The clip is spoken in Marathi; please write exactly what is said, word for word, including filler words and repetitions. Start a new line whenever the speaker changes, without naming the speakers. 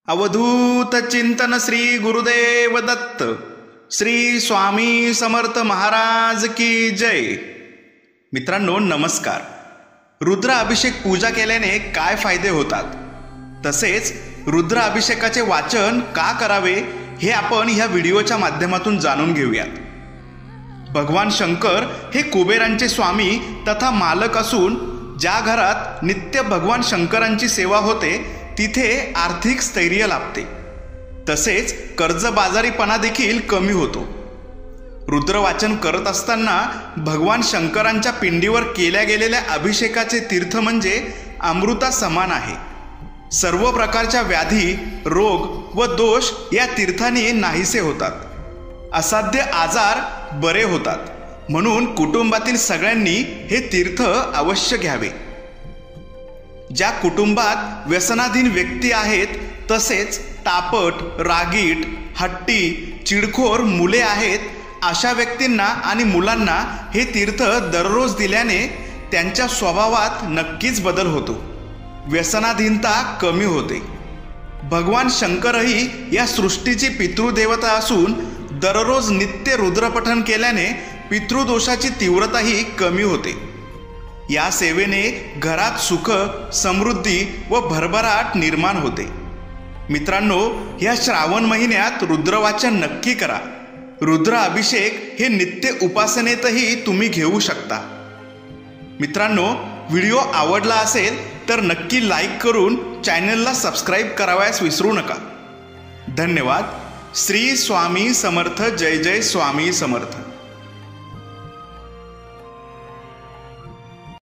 अवधूत चिंतन श्री गुरुदेव दत्त। श्री स्वामी समर्थ महाराज की जय। मित्रांनो नमस्कार। रुद्र अभिषेक पूजा केल्याने काय फायदे होतात, तसेच रुद्र अभिषेकाचे वाचन का करावे हे आपण ह्या व्हिडिओच्या माध्यमातून जाणून घेऊयात। भगवान शंकर हे कुबेरांचे स्वामी तथा मालक असून ज्या घरात नित्य भगवान शंकरांची सेवा होते तिथे आर्थिक स्थैर्य लाभते, तसेच कर्जबाजारीपणा देखील कमी होतो। रुद्र वाचन करत असताना भगवान शंकरांच्या पिंडीवर केल्या गेलेल्या अभिषेकाचे तीर्थ म्हणजे अमृता समान आहे। सर्व प्रकारच्या व्याधी, रोग व दोष या तीर्थाने नाहीसे होतात, असाध्य आजार बरे होतात। म्हणून कुटुंबातील सगळ्यांनी हे तीर्थ अवश्य घ्यावे। ज्या कुटुंबात व्यसनाधीन व्यक्ती आहेत, तसेच तापट, रागीट, हट्टी, चिडखोर मुले आहेत, अशा व्यक्तींना आणि मुलांना हे तीर्थ दररोज दिल्याने त्यांच्या स्वभावात नक्कीच बदल होतो, व्यसनाधीनता कमी होते। भगवान शंकरही या सृष्टीची पितृदेवता असून दररोज नित्य रुद्रपठण केल्याने पितृदोषाची तीव्रताही कमी होते। या सेवेने घरात सुख, समृद्धी व भरभराट निर्माण होते। मित्रांनो, या श्रावण महिन्यात रुद्रवाचन नक्की करा। रुद्र अभिषेक हे नित्य उपासनेतही तुम्ही घेऊ शकता। मित्रांनो, व्हिडिओ आवडला असेल तर नक्की लाईक करून चॅनलला सबस्क्राईब करावयास विसरू नका। धन्यवाद। श्री स्वामी समर्थ। जय जय स्वामी समर्थ।